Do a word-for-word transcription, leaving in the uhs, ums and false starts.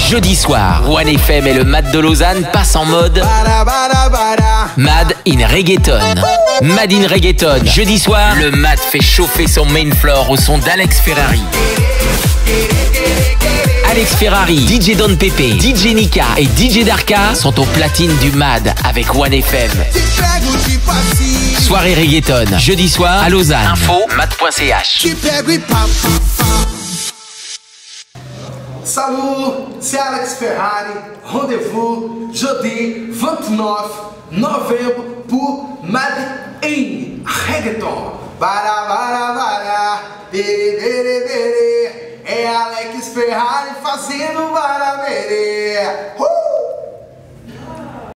Jeudi soir, One F M et le Mad de Lausanne passent en mode Mad in Reggaeton. Mad in Reggaeton. Jeudi soir, le Mad fait chauffer son main floor au son d'Alex Ferrari. Alex Ferrari, D J Don Pepe, D J Nika et D J Darka sont aux platines du Mad avec One F M. Soirée reggaeton, jeudi soir à Lausanne. Info, mad point c h. Salut, c'est Alex Ferrari. Rendez-vous jeudi vingt-neuf novembre pour Mad in Reggaeton. Bara, bara, bara, bere, bere, bere. É Alex Ferrari fazendo bara, bere. Uh!